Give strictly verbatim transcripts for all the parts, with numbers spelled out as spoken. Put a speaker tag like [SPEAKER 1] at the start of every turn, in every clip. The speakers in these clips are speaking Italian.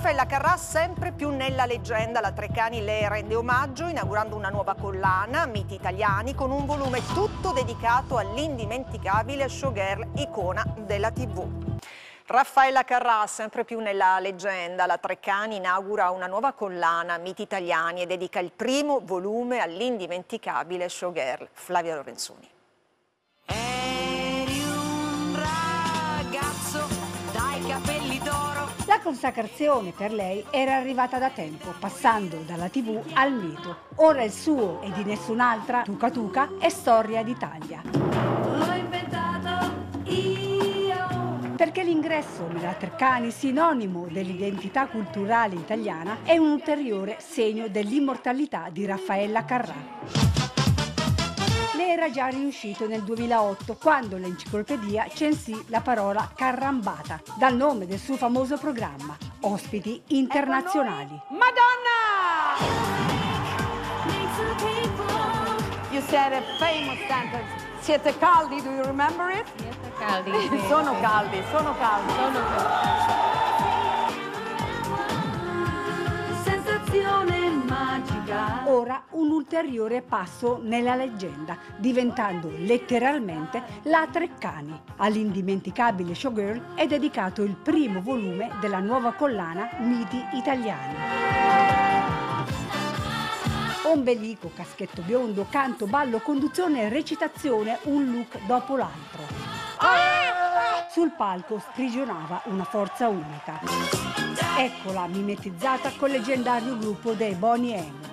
[SPEAKER 1] Raffaella Carrà sempre più nella leggenda, la Treccani le rende omaggio inaugurando una nuova collana, Miti Italiani, con un volume tutto dedicato all'indimenticabile showgirl icona della tivù. Raffaella Carrà sempre più nella leggenda, la Treccani inaugura una nuova collana, Miti Italiani, e dedica il primo volume all'indimenticabile showgirl Flavia Lorenzoni.
[SPEAKER 2] Eri un ragazzo dai capelli d'oro.
[SPEAKER 3] La consacrazione per lei era arrivata da tempo, passando dalla tivù al mito. Ora il suo e di nessun'altra, Tuca Tuca, è storia d'Italia.
[SPEAKER 2] L'ho inventato io.
[SPEAKER 3] Perché l'ingresso nella Treccani, sinonimo dell'identità culturale italiana, è un ulteriore segno dell'immortalità di Raffaella Carrà. Le era già riuscito nel duemilaotto, quando l'enciclopedia censì la parola carrambata, dal nome del suo famoso programma, Ospiti internazionali.
[SPEAKER 4] Madonna! You said a famous sentence. Siete caldi, do you remember it?
[SPEAKER 5] Siete caldi. Sì,
[SPEAKER 4] sono
[SPEAKER 5] sì.
[SPEAKER 4] caldi, sono caldi.
[SPEAKER 5] Sono caldi.
[SPEAKER 2] Sensazione magica.
[SPEAKER 3] Ora un ulteriore passo nella leggenda, diventando letteralmente la Treccani. All'indimenticabile showgirl è dedicato il primo volume della nuova collana Miti Italiani. Ombelico, caschetto biondo, canto, ballo, conduzione, recitazione, un look dopo l'altro. Sul palco sprigionava una forza unica. Eccola mimetizzata col leggendario gruppo dei Boney M.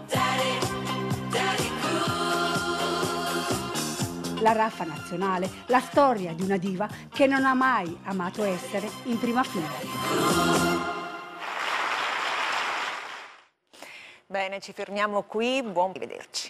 [SPEAKER 3] La Raffa nazionale, la storia di una diva che non ha mai amato essere in prima fila.
[SPEAKER 1] Bene, ci fermiamo qui, buon rivederci.